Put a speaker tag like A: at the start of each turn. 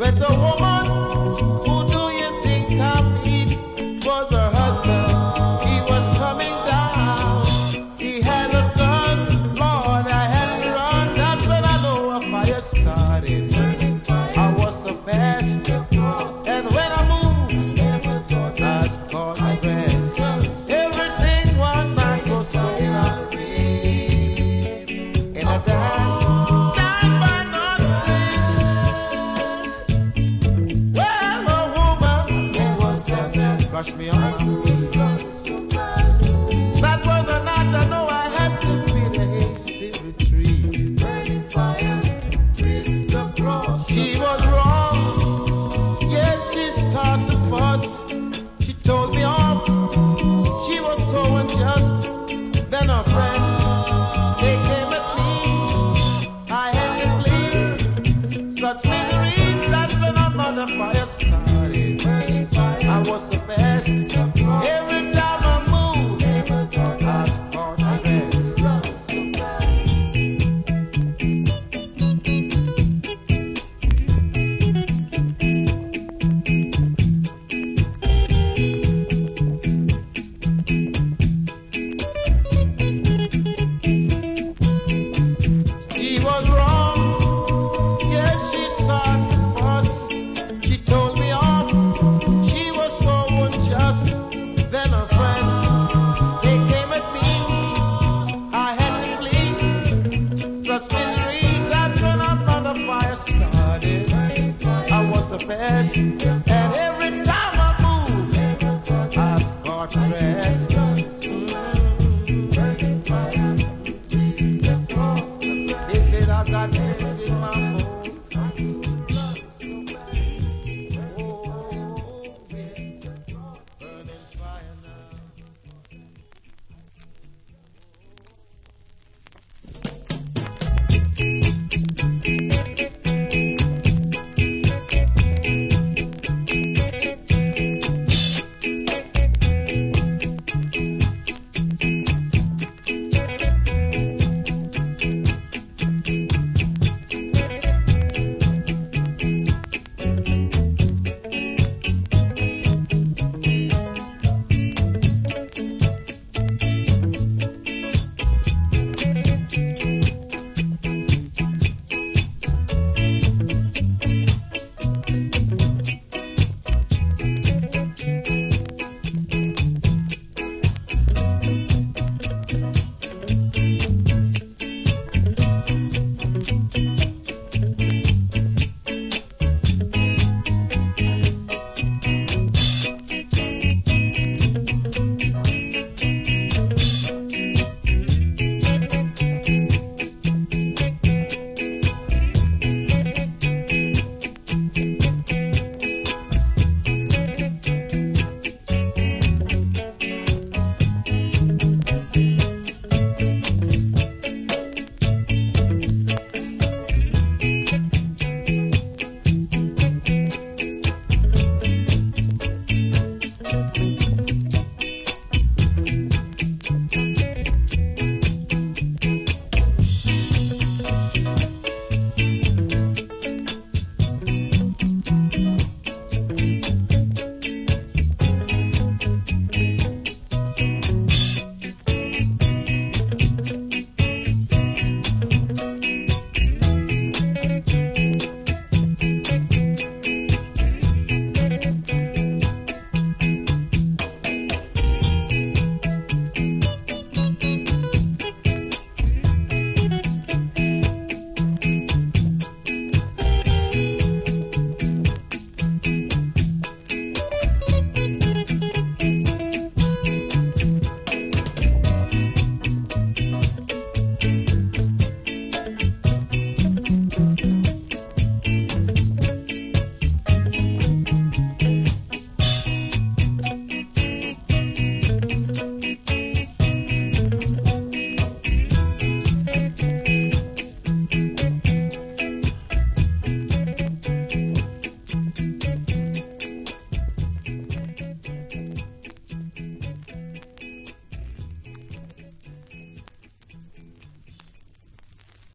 A: But the woman, who do you think complete, was her husband. He was coming down. He had a gun, Lord, I had to run. That's when I know a fire started. I was so fast, and when I moved, I caught my breath. Everything one night was so happy in a dance. Crush me on my feet. That was a night I know I had to beat a hasty retreat. She was wrong. Yes, she started to fuss. She told me off. She was so unjust. Then her friends, they came at me. I had to flee. Such misery, that's when another fire started. I was so fast. Every time I moved, I was caught my breath. She was wrong. Yes, she started to fuss. She told me off. She was so unjust. Then her friends, they came at me. I had to flee. Such misery, that's when another fire started. I was a pest.